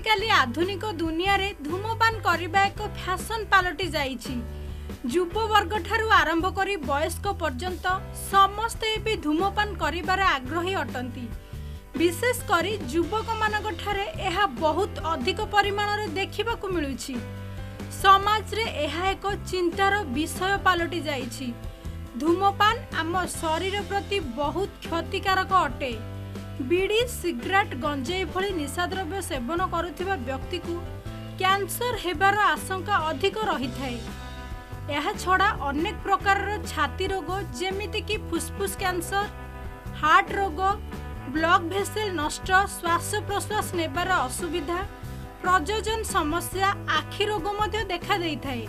आजिकाली आधुनिक दुनिया रे धूमपान करबा एक फैशन पलटि जाइछि। युववर्ग ठारू आरंभ करी वयस्क पर्यंत समस्ते भी धूमपान करिबार आग्रही अटंती। विशेष करी युवक मानक ठारे एहा बहुत अधिक परिमाण रे देखिबाकू मिलुछि। समाज रे एहा एक चिंतार विषय पलटि जाइछि। धूमपान आम शरीर प्रति बहुत क्षतिकारक अटे। बीड़ी सिगरेट गंजेई भली निशाद्रव्य सेवन करुथिबा व्यक्ति को कैंसर हेबार आशंका अधिक रही थाए। यह छड़ा अनेक प्रकार छाती रोग जेमिति कि फुसफुस कैंसर, हार्ट रोग, ब्लड भेसेल नष्ट, श्वास प्रश्वास नेबार असुविधा, प्रजोजन समस्या, आखि रोग मध्य देखा देई थाए।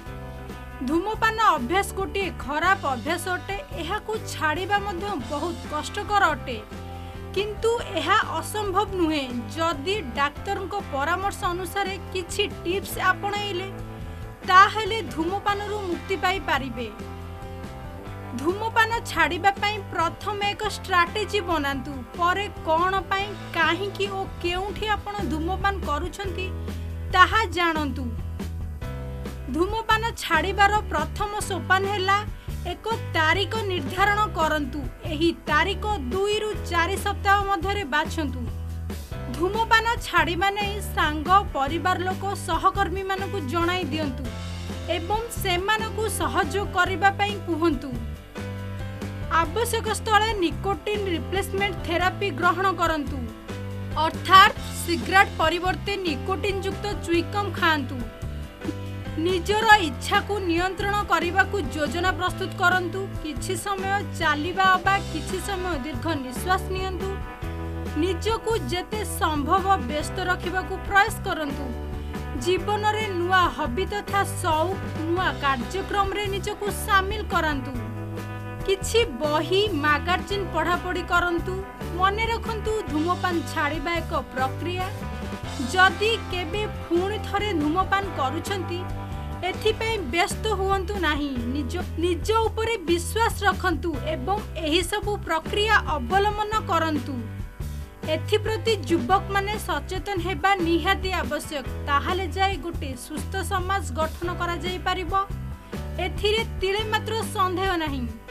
धूमपान अभ्यास गोटे खराब अभ्यास अटे। एहाकू छाड़िबा मध्य बहुत कष्टकर अटे, किंतु यह असंभव नुहे। जदि डाक्तर परामर्श अनुसार किछि टिप्स आपणाइले ताहेले धूमपान मुक्ति पाई पारिबे। धूमपान छाड़िबा पई प्रथम एक स्ट्रैटेजी बनांतु, परे कोन पई काहेकि ओ केउठी आपण धूमपान करूछंती ताहा जानंतु। धूमपान छाड़िबार प्रथम सोपान हैला एक तारीख निर्धारण करंतु। एही तारीख 2 रु 4 सप्ताह मध्यरे बाछंतु। धूमपान छाड़िबा नै सांग परिवार लोक सहकर्मी मानकु जणाई दियंतु एवं सेमानकु सहयोग करिबा पई कुहंतु। आवश्यक स्थले निकोटिन रिप्लेसमेंट थेरापी ग्रहण करंतु, अर्थात सिगरेट परिवर्ते निकोटिन युक्त च्युइगम खांतु। निजर इच्छा को नियंत्रण करने को योजना प्रस्तुत करंतु। किछि समय चलिबा अबा किछि समय दीर्घ निश्वास नियंतु। निजको जेते संभव व्यस्त रखिबा को प्रयास करंतु। जीवन रे नुआ हॉबी तथा शौक नुआ कार्यक्रम रे निजको शामिल करंतु। किछि बही मैगजीन पढ़ापढ़ी करंतु। मने रखंतु धूमपान छाड़िबा एक प्रक्रिया। जदि केबे पुणी थरे धूमपान करूछंती एथिपई व्यस्त हुअंतु नाही। निज उपरे विश्वास रखंतु एवं एही सबु प्रक्रिया अवलंबन करंतु। एथि प्रति युवक माने सचेतन हेबा निहाती आवश्यक। ताहाले जाय गोटे सुस्थ समाज गठन करा जाई परिबो। एथिरे तिले मात्र संदेह नाही।